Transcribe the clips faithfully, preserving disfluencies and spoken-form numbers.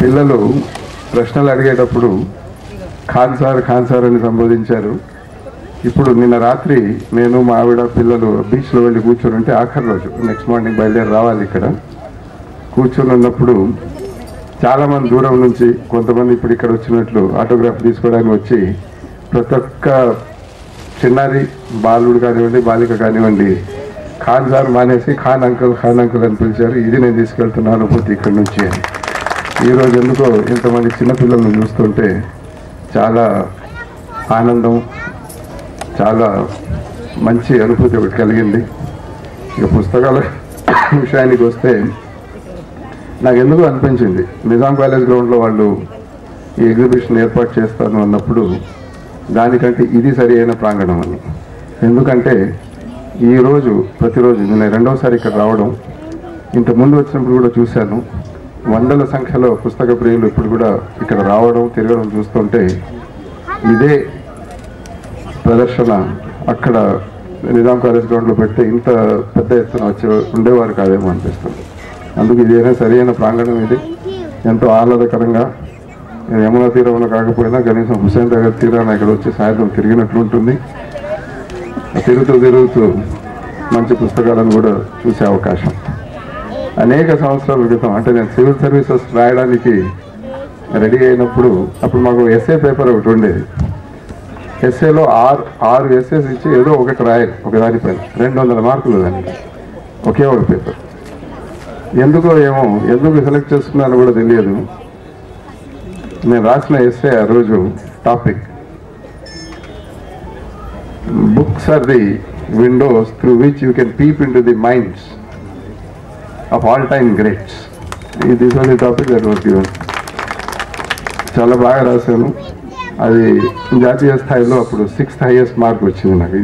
పిల్లలు ప్రశ్నలు అడిగేటప్పుడు ఖాన్ సార్ ఖాన్ సార్ అని సంబోధించారు. ఇప్పుడు నిన్న రాత్రి నేను మా ఆవిడ పిల్లలు బీచ్లో వెళ్ళి కూర్చొని ఉంటే ఆఖరి రోజు నెక్స్ట్ మార్నింగ్ బయలుదేరి రావాలి. ఇక్కడ కూర్చొని ఉన్నప్పుడు చాలామంది దూరం నుంచి కొంతమంది ఇప్పుడు ఇక్కడ వచ్చినట్లు ఆటోగ్రాఫ్ తీసుకోవడానికి వచ్చి ప్రతి ఒక్క చిన్నారి బాలుడు కానివ్వండి బాలిక కానివ్వండి ఖాన్ సార్ మానేసి ఖాన్ అంకుల్ ఖాన్ అంకుల్ అని పిలిచారు. ఇది నేను తీసుకెళ్తున్న అనుభూతి ఇక్కడి నుంచి అని. ఈరోజు ఎందుకో ఇంతమంది చిన్నపిల్లలను చూస్తుంటే చాలా ఆనందం, చాలా మంచి అనుభూతి ఒకటి కలిగింది. ఇక పుస్తకాల విషయానికి వస్తే నాకు ఎందుకు అనిపించింది, నిజాం కాలేజ్ గ్రౌండ్లో వాళ్ళు ఈ ఎగ్జిబిషన్ ఏర్పాటు చేస్తాను అన్నప్పుడు దానికంటే ఇది సరి అయిన ప్రాంగణం అని. ఎందుకంటే ఈరోజు ప్రతిరోజు నేను రెండవసారి ఇక్కడ రావడం, ఇంతకుముందు వచ్చినప్పుడు కూడా చూశాను, వందల సంఖ్యలో పుస్తక ప్రియులు ఇప్పుడు కూడా ఇక్కడ రావడం తిరగడం చూస్తుంటే ఇదే ప్రదర్శన అక్కడ నిజాం కాలేజ్ గ్రౌండ్లో పెడితే ఇంత పెద్ద ఎత్తున వచ్చి ఉండేవారు కాదేమో అనిపిస్తుంది. అందుకు ఇదేనా సరైన ప్రాంగణం. ఇది ఎంతో ఆహ్లాదకరంగా యమునా తీరంలో కాకపోయినా కనీసం హుస్సేన్ సాగర్ తీరాన్ని ఇక్కడ వచ్చి సాయంత్రం తిరిగినట్లు ఉంటుంది. తిరుగుతూ తిరుగుతూ మంచి పుస్తకాలను కూడా చూసే అవకాశం. అనేక సంవత్సరాల క్రితం అంటే నేను సివిల్ సర్వీసెస్ రాయడానికి రెడీ అయినప్పుడు అప్పుడు మాకు ఎస్ఏ పేపర్ ఒకటి ఉండేది. ఎస్ఏలో ఆరు ఆరు ఎస్ఏస్ ఇచ్చి ఏదో ఒకటి రాయాలి ఒక దానిపైన, రెండు వందల మార్కులు దానికి ఒకే ఒక పేపర్. ఎందుకో ఏమో ఎందుకు సెలెక్ట్ చేసుకున్నానో కూడా తెలియదు. నేను రాసిన ఎస్ఏ ఆ రోజు topic books are the windows through which you can peep into the minds of all time greats. This was the topic that was given. చాలా బాగా రాశాను. అది జాతీయ స్థాయిలో అప్పుడు సిక్స్త్ హైయెస్ట్ మార్క్ వచ్చింది నాకు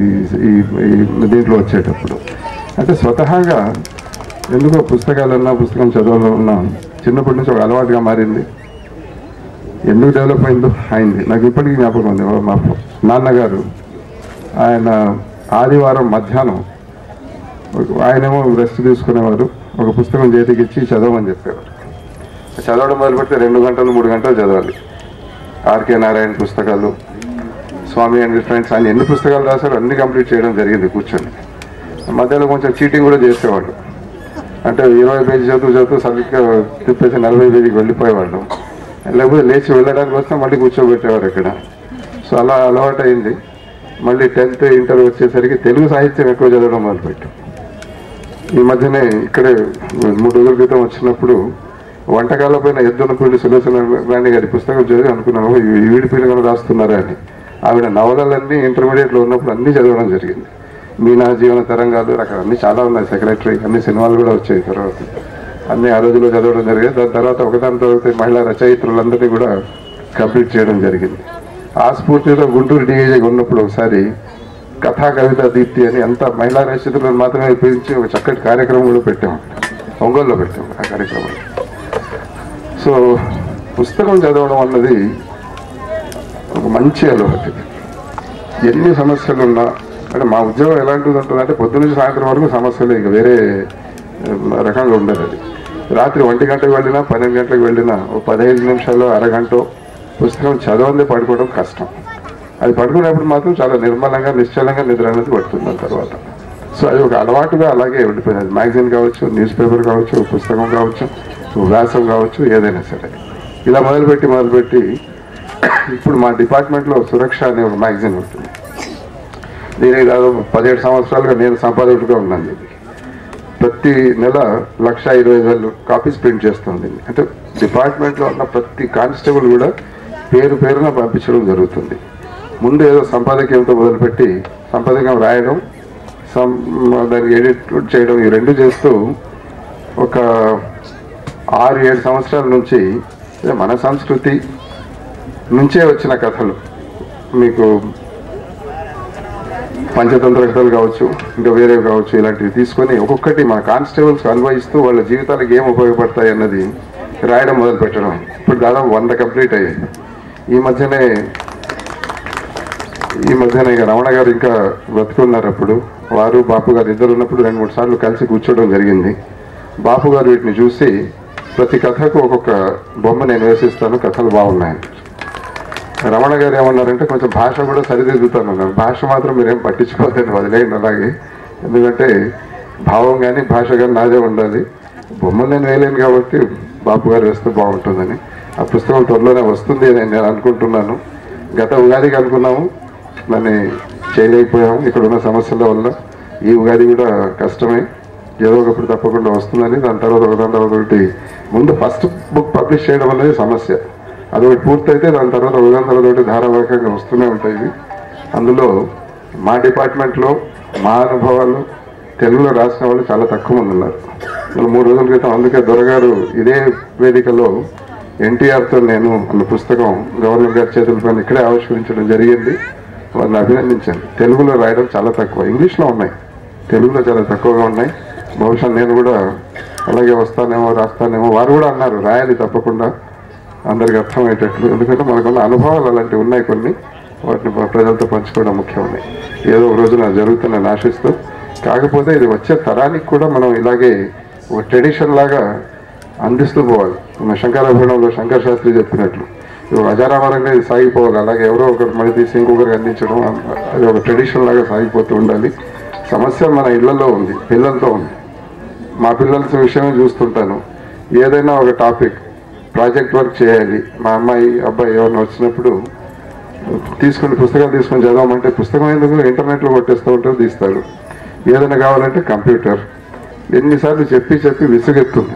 ఈ దీంట్లో వచ్చేటప్పుడు. అంటే స్వతహాగా ఎందుకో పుస్తకాలన్నా పుస్తకం చదవాలన్నా చిన్నప్పటి నుంచి ఒక అలవాటుగా మారింది. ఎందుకు డెవలప్ అయిందో అయింది నాకు ఇప్పటికీ జ్ఞాపకం ఉంది. మా నాన్నగారు ఆయన ఆదివారం మధ్యాహ్నం ఆయనేమో రెస్ట్ తీసుకునేవారు, ఒక పుస్తకం చేతికి ఇచ్చి చదవమని చెప్పేవారు. చదవడం మొదలుపెడితే రెండు గంటలు మూడు గంటలు చదవాలి. ఆర్కే నారాయణ పుస్తకాలు, స్వామి అండ్ ఫ్రెండ్స్, ఆయన ఎన్ని పుస్తకాలు రాశారో అన్ని కంప్లీట్ చేయడం జరిగింది కూర్చొని. మధ్యలో కొంచెం చీటింగ్ కూడా చేసేవాళ్ళు. అంటే ఇరవై పేజీ చదువు చదువు సరిగ్గా తిప్పేసి నలభై పేజీకి వెళ్ళిపోయేవాళ్ళు. లేకపోతే లేచి వెళ్ళడానికి వస్తే మళ్ళీ కూర్చోబెట్టేవారు ఇక్కడ. సో అలా అలవాటు అయింది. మళ్ళీ టెన్త్ ఇంటర్ వచ్చేసరికి తెలుగు సాహిత్యం ఎక్కువ చదవడం మొదలుపెట్టాం. ఈ మధ్యనే ఇక్కడే మూడు రోజుల క్రితం వచ్చినప్పుడు వంటకాల పైన ఎద్దునపల్లి సులోచన రాణి గారి పుస్తకం చదివి అనుకున్నాము ఈవిడి పిల్లలు రాస్తున్నారా అని. ఆవిడ నవలలన్నీ ఇంటర్మీడియట్లో ఉన్నప్పుడు అన్నీ చదవడం జరిగింది. మీనా జీవన తరంగాలు రకాల అన్నీ చాలా ఉన్నాయి. సెక్రటరీ అన్ని సినిమాలు కూడా వచ్చాయి. తర్వాత అన్నీ ఆ రోజుల్లో చదవడం జరిగింది. దాని తర్వాత ఒకదాని తర్వాత మహిళా రచయిత్రులందరినీ కూడా కంప్లీట్ చేయడం జరిగింది. ఆ స్ఫూర్తిలో గుంటూరు డిఐజీ ఉన్నప్పుడు ఒకసారి కథా కవిత దీప్తి అని అంత మహిళా రచయిత్రులను మాత్రమే ఉపయోగించి ఒక చక్కటి కార్యక్రమం కూడా పెట్టాము. ఒంగోలులో పెట్టాము ఆ కార్యక్రమం. సో పుస్తకం చదవడం అన్నది ఒక మంచి అలవాటు. ఎన్ని సమస్యలు ఉన్నా అంటే మా ఉద్యోగం ఎలాంటిది ఉంటుందంటే పొద్దునుంచి సాయంత్రం వరకు సమస్యలు ఇక వేరే రకంగా ఉండదు. అది రాత్రి ఒంటి గంటకు వెళ్ళినా పన్నెండు గంటలకు వెళ్ళినా ఒక పదహైదు నిమిషాల్లో అరగంట పుస్తకం చదవందే పడుకోవడం కష్టం. అది పడుకునేప్పుడు మాత్రం చాలా నిర్మలంగా నిశ్చలంగా నిద్ర అనేది పడుతుంది దాని తర్వాత. సో అది ఒక అలవాటుగా అలాగే ఉండిపోయింది. అది మ్యాగజైన్ కావచ్చు, న్యూస్ పేపర్ కావచ్చు, పుస్తకం కావచ్చు, వ్యాసం కావచ్చు, ఏదైనా సరే ఇలా మొదలుపెట్టి మొదలుపెట్టి ఇప్పుడు మా డిపార్ట్మెంట్లో సురక్ష అనే ఒక మ్యాగజైన్ ఉంటుంది. దీనికి దాదాపు పదిహేడు సంవత్సరాలుగా నేను సంపాదకుడిగా ఉన్నాను. దీనికి ప్రతి నెల లక్ష ఇరవై వేలు కాపీస్ ప్రింట్ చేస్తుంది. అంటే డిపార్ట్మెంట్లో ఉన్న ప్రతి కానిస్టేబుల్ కూడా పేరు పేరున పంపించడం జరుగుతుంది. ముందు ఏదో సంపాదకీయంతో మొదలుపెట్టి సంపాదకీయం రాయడం, సం దానికి ఎడిట్ చేయడం, ఈ రెండు చేస్తూ ఒక ఆరు ఏడు సంవత్సరాల నుంచి మన సంస్కృతి నుంచే వచ్చిన కథలు, మీకు పంచతంత్ర కథలు కావచ్చు, ఇంకా వేరేవి కావచ్చు, ఇలాంటివి తీసుకొని ఒక్కొక్కటి మన కానిస్టేబుల్స్ అన్వయిస్తూ వాళ్ళ జీవితాలకు ఏం ఉపయోగపడతాయి అన్నది రాయడం మొదలు పెట్టడం. ఇప్పుడు దాదాపు వంద కంప్లీట్ అయ్యాయి. ఈ మధ్యనే ఈ మధ్యన ఇక రమణ గారు ఇంకా బతుకున్నారు. అప్పుడు వారు బాపు గారు ఇద్దరు ఉన్నప్పుడు రెండు మూడు సార్లు కలిసి కూర్చోవడం జరిగింది. బాపు గారు వీటిని చూసి ప్రతి కథకు ఒక్కొక్క బొమ్మ నేను వేసిస్తాను, కథలు బాగున్నాయి. రమణ గారు ఏమన్నారంటే కొంచెం భాష కూడా సరిదిద్దుతాను అన్నారు. భాష మాత్రం మీరేం పట్టించుకోలేను, వదిలేయండి అలాగే. ఎందుకంటే భావం కానీ భాష కానీ నాదే ఉండాలి. బొమ్మలు నేను వేయలేను కాబట్టి బాపు గారు వేస్తే బాగుంటుందని. ఆ పుస్తకం త్వరలోనే వస్తుంది అని నేను అనుకుంటున్నాను. గత ఉగాదికి అనుకున్నాము, దాన్ని చేయలేకపోయాము ఇక్కడ ఉన్న సమస్యల వల్ల. ఈ ఉగాది కూడా కష్టమే, ఏదో ఒకప్పుడు తప్పకుండా వస్తుందని. దాని తర్వాత ఒకదాని తర్వాత ఒకటి, ముందు ఫస్ట్ బుక్ పబ్లిష్ చేయడం అనేది సమస్య. అదొకటి పూర్తయితే దాని తర్వాత ఒకదాని తర్వాత ఒకటి ధారావాహికంగా వస్తూనే ఉంటాయి. అందులో మా డిపార్ట్మెంట్లో మా అనుభవాలు తెలుగులో రాసిన వాళ్ళు చాలా తక్కువ మంది ఉన్నారు. మనం మూడు రోజుల క్రితం అందుకే దొరగారు ఇదే వేదికలో ఎన్టీఆర్తో నేను అన్న పుస్తకం గవర్నర్ గారి చేతులపైన ఇక్కడే ఆవిష్కరించడం జరిగింది. వాళ్ళని అభినందించాను. తెలుగులో రాయడం చాలా తక్కువ, ఇంగ్లీష్లో ఉన్నాయి, తెలుగులో చాలా తక్కువగా ఉన్నాయి. బహుశా నేను కూడా అలాగే వస్తానేమో రాస్తానేమో. వారు కూడా అన్నారు రాయాలి తప్పకుండా, అందరికి అర్థమయ్యేటట్లు. ఎందుకంటే మనకున్న అనుభవాలు అలాంటివి ఉన్నాయి కొన్ని, వాటిని ప్రజలతో పంచుకోవడం ముఖ్యమని ఏదో ఒక రోజున జరుగుతుందని ఆశిస్తూ. కాకపోతే ఇది వచ్చే తరానికి కూడా మనం ఇలాగే ఒక ట్రెడిషన్ లాగా అందిస్తూ పోవాలి. మన శంకరాభరణంలో శంకర శాస్త్రి చెప్పినట్లు అజారామరంగా ఇది సాగిపోవాలి. అలాగే ఎవరో ఒకరు మళ్ళీ తీసి ఇంకొకరికి అందించడం, అది ఒక ట్రెడిషన్ లాగా సాగిపోతూ ఉండాలి. సమస్య మన ఇళ్లలో ఉంది, పిల్లలతో ఉంది. మా పిల్లల విషయమే చూస్తుంటాను. ఏదైనా ఒక టాపిక్ ప్రాజెక్ట్ వర్క్ చేయాలి, మా అమ్మాయి అబ్బాయి ఎవరైనా వచ్చినప్పుడు తీసుకుని పుస్తకాలు తీసుకొని చదవమంటే పుస్తకం ఎందుకు ఇంటర్నెట్లో కొట్టేస్తూ ఉంటారు, తీస్తాడు. ఏదైనా కావాలంటే కంప్యూటర్. ఎన్నిసార్లు చెప్పి చెప్పి విసుగెత్తుంది.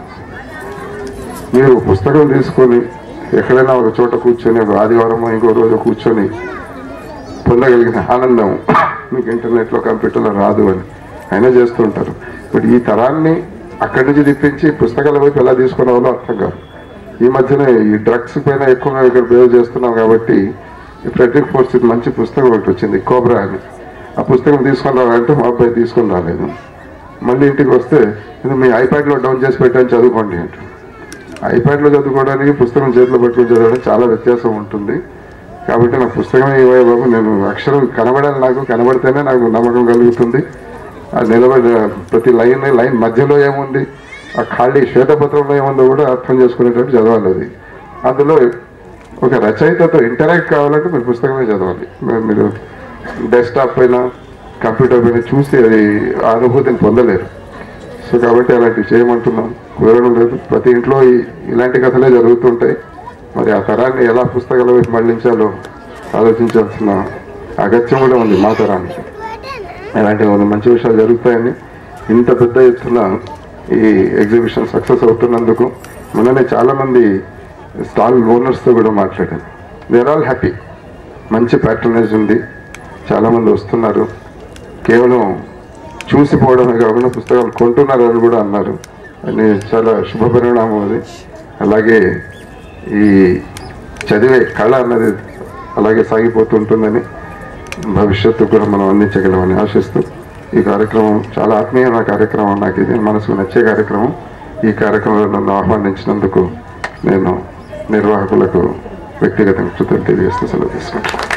మీరు పుస్తకం తీసుకొని ఎక్కడైనా ఒక చోట కూర్చొని ఒక ఆదివారం ఇంకో రోజు కూర్చొని పొందగలిగిన ఆనందం మీకు ఇంటర్నెట్లో కంప్యూటర్లో రాదు అని అయినా చేస్తూ ఉంటారు. బట్ ఈ తరాన్ని అక్కడి నుంచి తిప్పించి పుస్తకాల వైపు ఎలా తీసుకునే వాళ్ళో అర్థం కాదు. ఈ మధ్యన ఈ డ్రగ్స్ పైన ఎక్కువగా ఇక్కడ బిహేవ్ చేస్తున్నాం కాబట్టి ఫ్రెడరిక్ ఫోర్స్ మంచి పుస్తకం ఒకటి వచ్చింది, కోబ్రా అని. ఆ పుస్తకం తీసుకొని రావాలంటే మా అబ్బాయి తీసుకొని రాలేదు. మళ్ళీ ఇంటికి వస్తే ఇది మీ ఐప్యాడ్లో డౌన్ చేసి పెట్టని చదువుకోండి అంట. ఐప్యాడ్లో చదువుకోవడానికి పుస్తకం చేతిలో పట్టుకుని చదవడానికి చాలా వ్యత్యాసం ఉంటుంది. కాబట్టి నాకు పుస్తకమే ఇవ్వే బాబు, నేను అక్షరం కనబడాలి, నాకు కనబడితేనే నాకు నమ్మకం కలుగుతుంది. ఆ నిలబడి ప్రతి లైన్ లైన్ మధ్యలో ఏముంది, ఆ ఖాళీ శ్వేతపత్రంలో ఏముందో కూడా అర్థం చేసుకునేటట్టు చదవాలి. అది అందులో ఒక రచయితతో ఇంటరాక్ట్ కావాలంటే మీరు పుస్తకమే చదవాలి. మీరు డెస్క్టాప్ పైన కంప్యూటర్ పైన చూసి అది ఆ అనుభూతిని పొందలేరు. సో కాబట్టి అలాంటివి చేయమంటున్నాం, కుదరడం లేదు. ప్రతి ఇంట్లో ఇలాంటి కథలే జరుగుతుంటాయి. మరి ఆ తరాన్ని ఎలా పుస్తకాల వైపు మళ్లించాలో ఆలోచించాల్సిన అగత్యం కూడా ఉంది మా తరానికి. అలాంటి మంచి విషయాలు జరుగుతాయని ఇంత పెద్ద ఎత్తున ఈ ఎగ్జిబిషన్ సక్సెస్ అవుతున్నందుకు మొన్ననే చాలామంది స్టాల్ ఓనర్స్తో కూడా మాట్లాడాను. They are all happy. మంచి ప్యాట్రనైజ్ ఉంది, చాలామంది వస్తున్నారు. కేవలం చూసిపోవడమే కాకుండా పుస్తకాలు కొంటున్నారు అని కూడా అన్నారు. అని చాలా శుభ పరిణామం అది. అలాగే ఈ చదివే కళ అన్నది అలాగే సాగిపోతుంటుందని భవిష్యత్తు కూడా మనం అందించగలమని ఆశిస్తూ ఈ కార్యక్రమం చాలా ఆత్మీయమైన కార్యక్రమం. నాకు ఇది మనసుకు నచ్చే కార్యక్రమం. ఈ కార్యక్రమంలో నన్ను ఆహ్వానించినందుకు నేను నిర్వాహకులకు వ్యక్తిగతంగా కృతజ్ఞతలు తెలియజేస్తూ సెలవు తీసుకుంటాను.